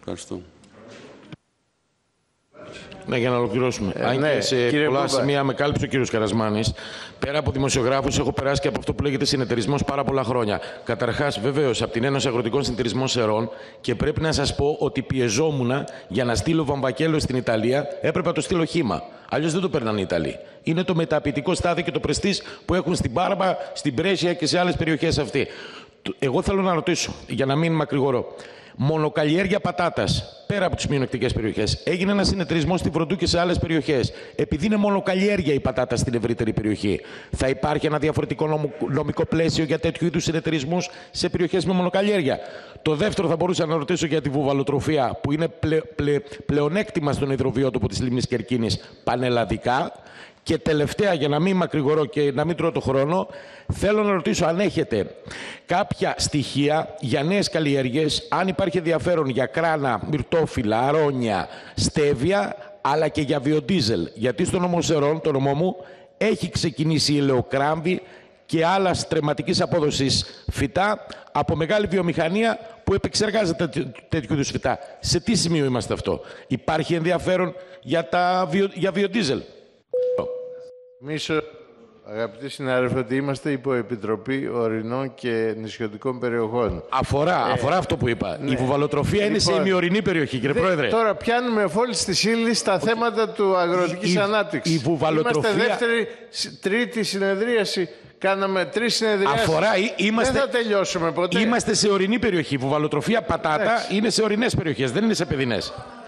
Ευχαριστώ. Ναι, για να ολοκληρώσουμε. Αν ναι, και σε πολλά σημεία με κάλυψε ο κύριος Καρασμάνης, πέρα από δημοσιογράφους, έχω περάσει και από αυτό που λέγεται συνεταιρισμός πάρα πολλά χρόνια. Καταρχάς, βεβαίως, από την Ένωση Αγροτικών Συνεταιρισμών Σερών, και πρέπει να σας πω ότι πιεζόμουν για να στείλω βαμβακέλο στην Ιταλία, έπρεπε να το στείλω χύμα. Αλλιώς δεν το παίρνανε οι Ιταλοί. Είναι το μεταποιητικό στάδιο και το πρεστής που έχουν στην Πάρμα, στην Πρέσια και σε άλλες περιοχές αυτή. Εγώ θέλω να ρωτήσω, για να μην μακρηγορώ. Μονοκαλλιέργεια πατάτας, πέρα από τις μειονεκτικές περιοχές. Έγινε ένα συνεταιρισμό στη Βροντού και σε άλλες περιοχές. Επειδή είναι μονοκαλλιέργεια η πατάτα στην ευρύτερη περιοχή, θα υπάρχει ένα διαφορετικό νομικό πλαίσιο για τέτοιου είδους συνεταιρισμούς σε περιοχές με μονοκαλλιέργεια? Το δεύτερο, θα μπορούσα να ρωτήσω για τη βουβαλοτροφία, που είναι πλεονέκτημα στον υδροβιότοπο της λίμνης Κερκίνης πανελλαδικά. Και τελευταία, για να μην μακρηγορώ και να μην τρώω το χρόνο, θέλω να ρωτήσω αν έχετε κάποια στοιχεία για νέες καλλιέργειες, αν υπάρχει ενδιαφέρον για κράνα, μυρτόφυλλα, αρώνια, στέβια, αλλά και για βιοντίζελ. Γιατί στον νομό Σερών, το νομό μου, έχει ξεκινήσει η ελαιοκράμβη και άλλα στρεμματικής απόδοσης φυτά από μεγάλη βιομηχανία που επεξεργάζεται τέτοιου είδους φυτά. Σε τι σημείο είμαστε αυτό? Υπάρχει ενδιαφέρον για βιοντίζελ? Μίσο, αγαπητοί συνάδελφοι, ότι είμαστε υπό Επιτροπή Ορεινών και Νησιωτικών Περιοχών. Αφορά αυτό που είπα. Ναι. Η βουβαλοτροφία είναι σε ημιορεινή περιοχή, κύριε Πρόεδρε. Τώρα πιάνουμε φόλης της ύλης στα θέματα του αγροτικής ανάπτυξης. Η βουβαλοτροφία... Είμαστε τρίτη συνεδρίαση. Κάναμε 3 συνεδριάσεις. Δεν θα τελειώσουμε ποτέ. Είμαστε σε ορεινή περιοχή. Η βουβαλοτροφία πατάτα είναι σε ορεινές περιοχές, δεν είναι σε παιδινές.